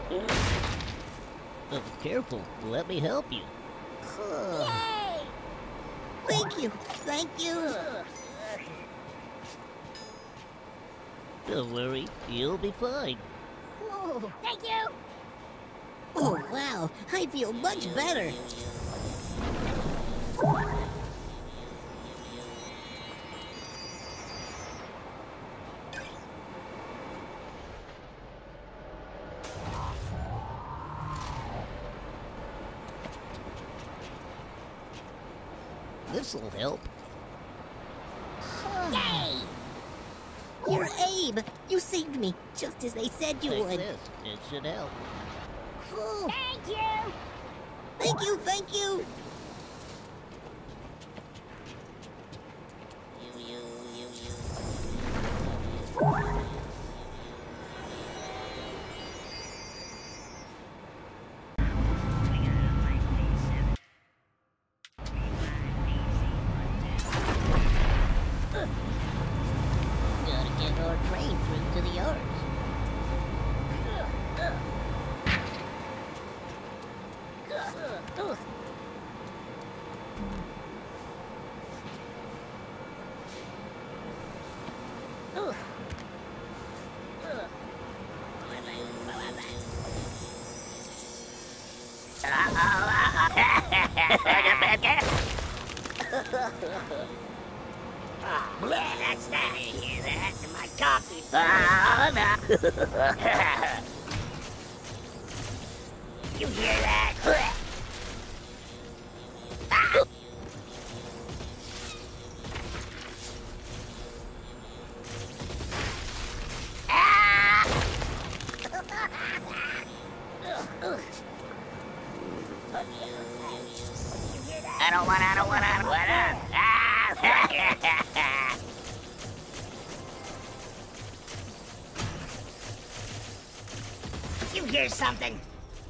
Careful, let me help you. Yay! Thank you, thank you. Don't worry, you'll be fine. Whoa. Thank you. Oh, wow, I feel much better. This'll help. Yay! You're Abe. You saved me, just as they said you Take would. this, it should help. Oh. Thank you! Thank you, thank you! Gotta get our train through to the yards. That's not in here. That's in my coffee. You hear that? I don't want. You hear something?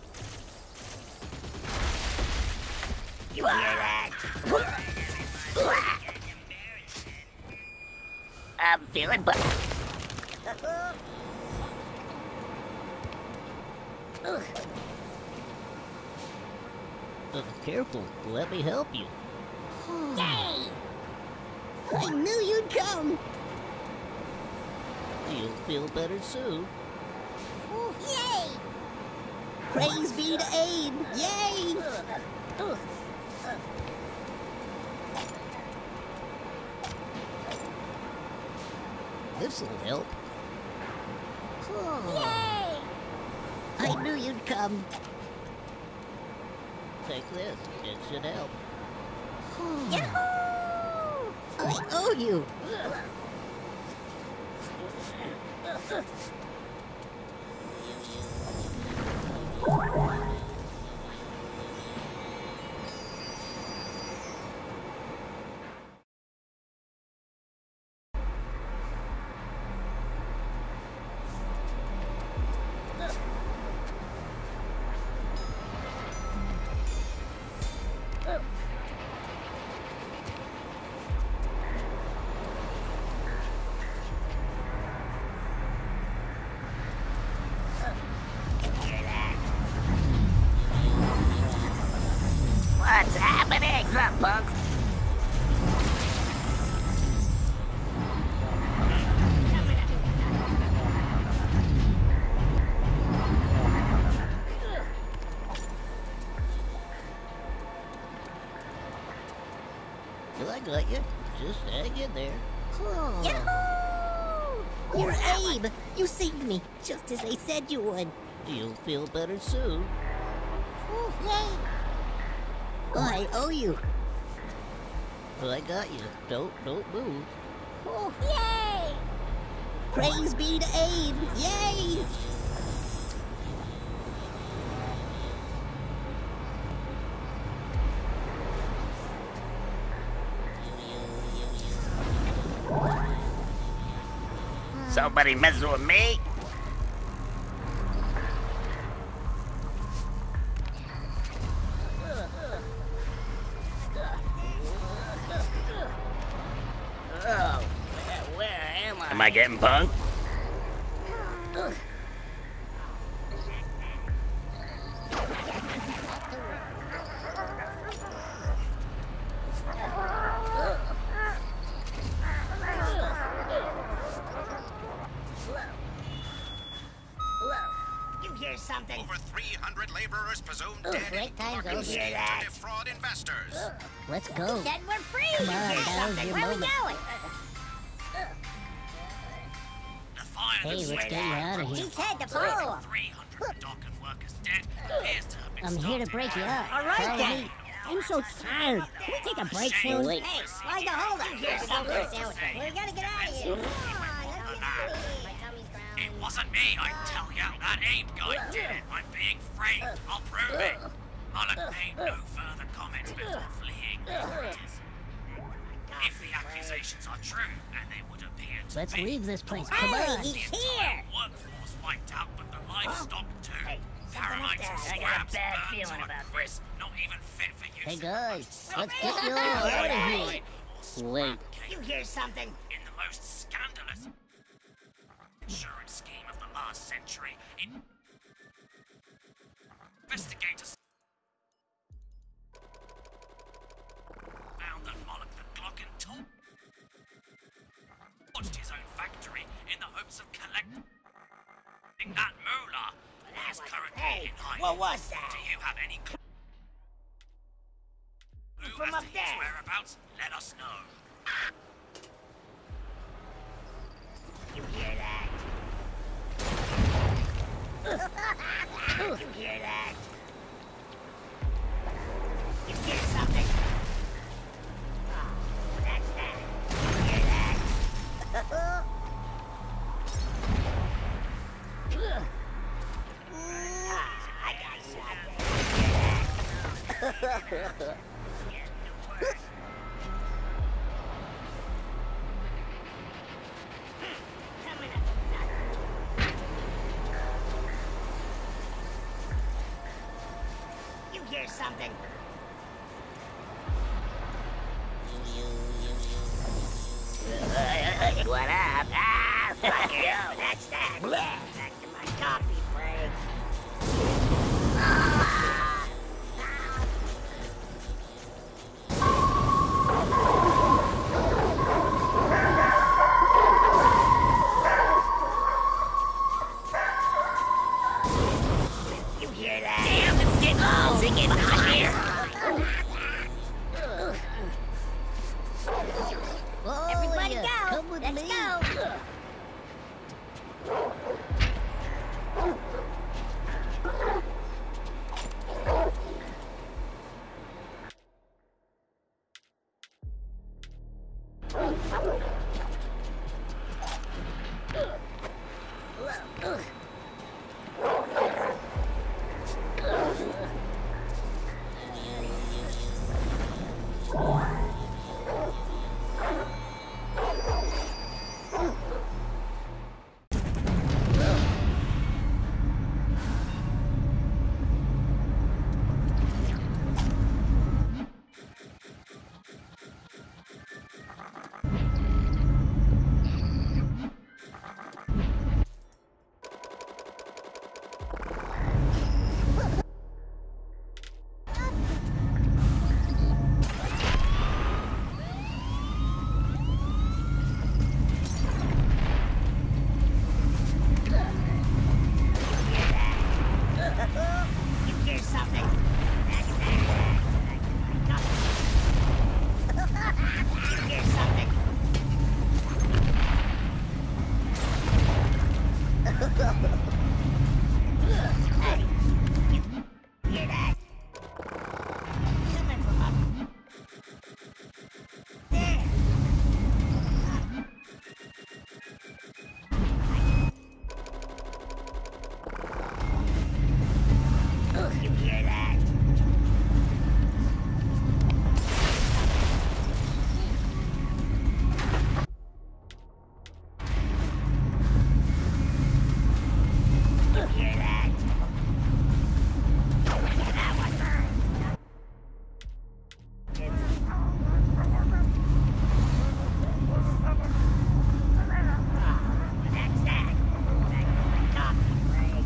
You hear that? I'm feeling but. Careful, let me help you. Yay! I knew you'd come. You'll feel better soon. Yay! Praise be to Abe! Yay! This'll help. Yay! I knew you'd come. Take this, it should help. Yahoo! I owe you. What's happening, punks? Well, I got you. Just hang in there. Yahoo! You're Abe. You saved me, just as they said you would. You'll feel better soon. Yay! I owe you. Well, I got you. Don't move. Yay! Praise be to Abe. Yay! Somebody messing with me? Oh, where am I? Am I getting punked? hear something? Over 300 laborers presumed Oh, dead in great times, Gorgon oh, scheme hear that? to defraud investors. Let's go. Said we're free. Come on, Hear now's something? your Where moment. we going? The fire Hey, that let's swept get you out of He here. said to follow him. 300 Docken workers dead appears to have been I'm here to started break you by- up. All right, Follow then. me. I'm so tired. Can we take a break soon? Wait. Hey, why the hold up? Here's something. We gotta get out of here. Come on, let's get out of here. My tummy's growling. It wasn't me, I tell ya. That Abe guy did it. I'm being framed. I'll prove it. Mullock made no further comments before fleeing the authorities. If the accusations are true, and they would appear to Let's be, leave this place. Come Hey, on. he's the here. entire workforce wiped out, but the livestock too. Hey, Paramites and something I got a scraps bad burned feeling to a about this. crisp, not even fit for use. Hey in guys, the let's most get you all subtle out of way here. or scrap Wait. case You hear something? in the most scandalous insurance scheme of the last century. Investigators found that Moloch the Glocken torched his own factory in the hopes of collecting that moolah. He's currently Hey, in hiding. what was that? Do you have any clue From as up to his there. whereabouts? Let us know. You hear that? You hear that? You hear something? Oh, that's that. You hear that? I got something. Coming up nothing. You hear something? What up? Ah, fuck you. That's that. Back to my coffee break. You hear that? Damn, it's getting singing hot here. Oh, Everybody yeah. go. Come with Let's me. go. You hear something? That's that. You hear something? Hey, you hear that? Coming from up there. You hear that? You hear that? That was her. That's that. Back to my coffee break.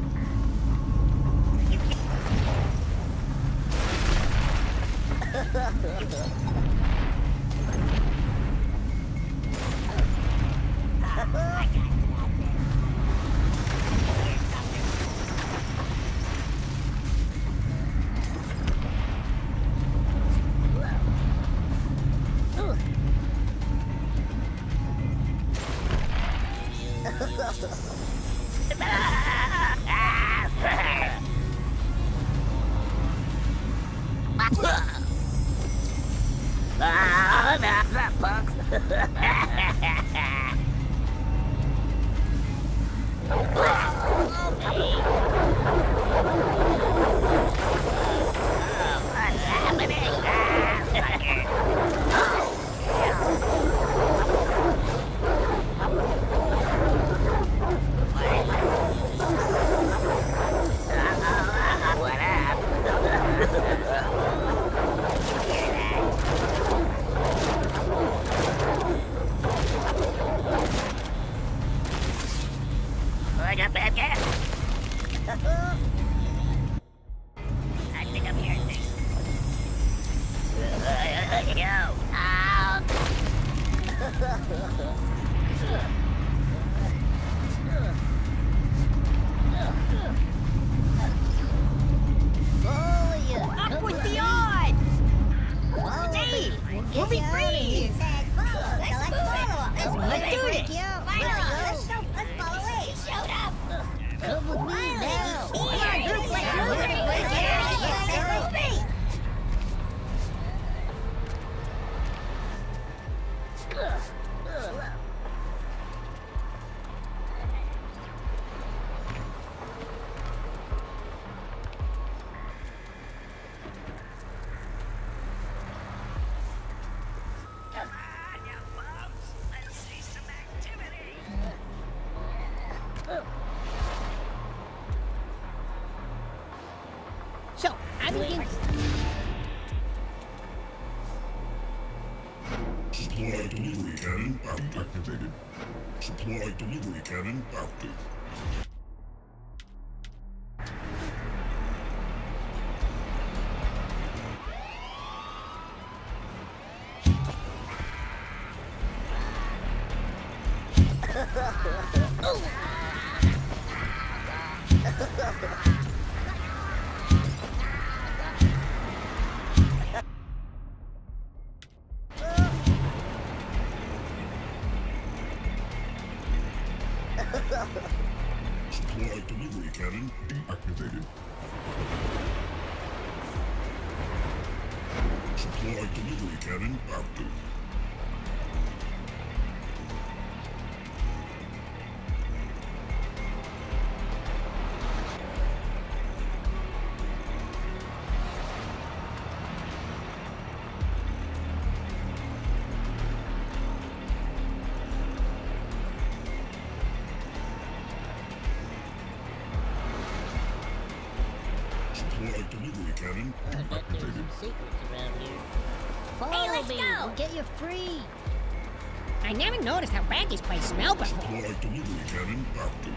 You I got nothing. Here's something. I think I'm hearing things. Yo, Up with the odds! Dave, we'll be free! let's Let's do this! Let's follow it. He showed up. Come with me now. Come on, group, let's move it. Let's move it. Come on, you bums. Let's see some activity. So, I begin... Supply delivery cannon activated. Supply delivery cannon active. Supply delivery cannon deactivated. Supply delivery cannon active. Supply delivery cannon I bet there's activated. some secrets around here. Follow let's me, go. we'll get you free! I never noticed how bad this place smelled before. Supply delivery cannon active.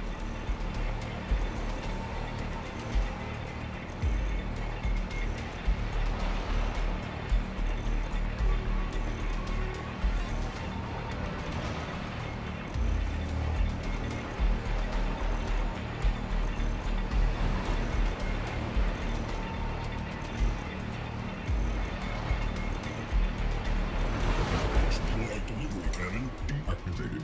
Supply delivery cannon deactivated.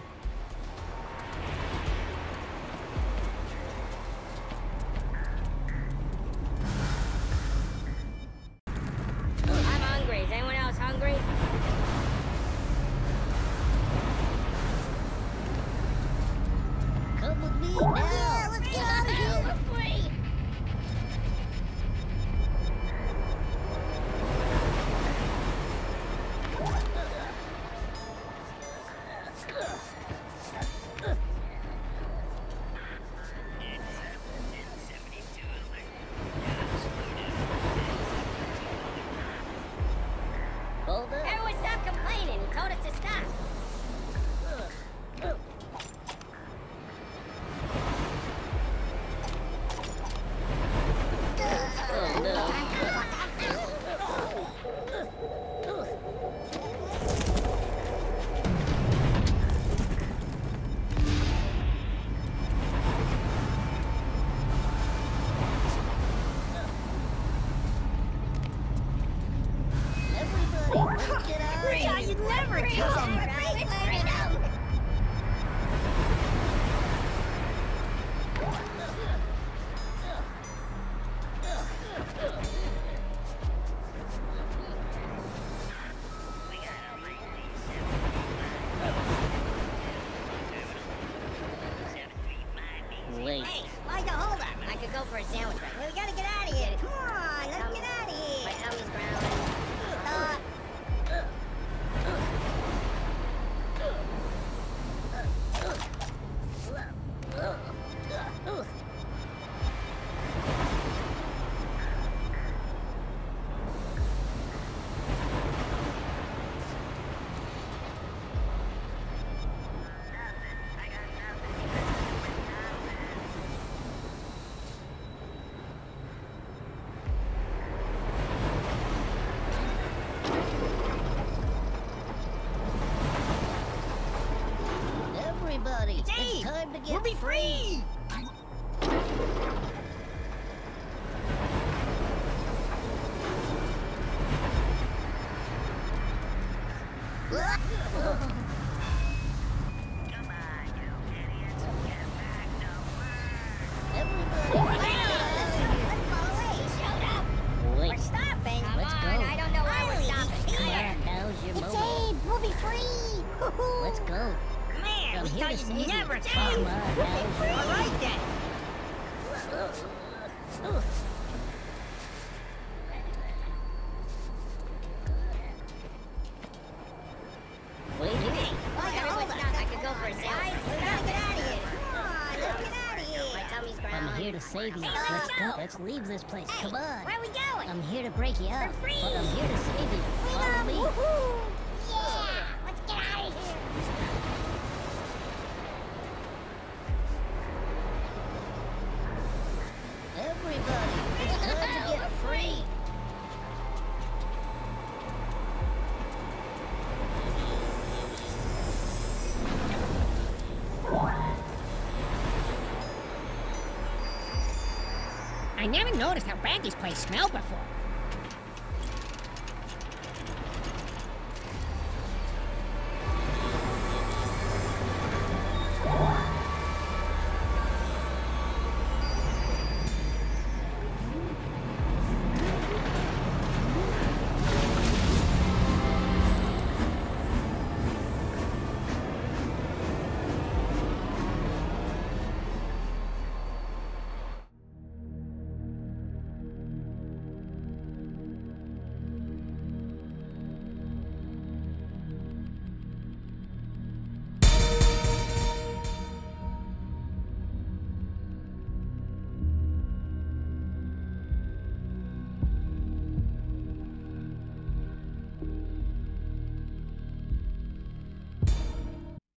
I'm hungry. Is anyone else hungry? Come with me now. Let's get out of here. We're free. Hold up. Everyone stop complaining. He told us to stop. Oh no. Everybody, let's get out of here. You'd never come! It's freedom. Wait. Hey, why'd you hold up? I could go for a sandwich right now. We gotta get out of here. Come on, let's get out of here. My tummy's growling. time to get We'll be free! Come on, you idiots. Get back to work. Everybody, Let's follow away. Shut up. wait. We're stopping. Let's Come go. on, I don't know why we're stopping. Come on, now's your It's moment. Abe. We'll be free. Let's go. Man, I'm we here to thought save you'd you. never Come change. on, now. All right then. Wait a minute. Oh, everyone's stopped. I could go for a sandwich. We gotta get out of here. Come on, let's get out of here. My tummy's growling. I'm here to save you. Hey, Let's let's go. go. Let's leave this place. Hey, Come on. where are we going? I'm here to break you up, free. but I'm here to save you. Follow me. Woohoo! Yeah! Let's get out of here. Everybody, it's time to get free. I never noticed how bad this place smelled before.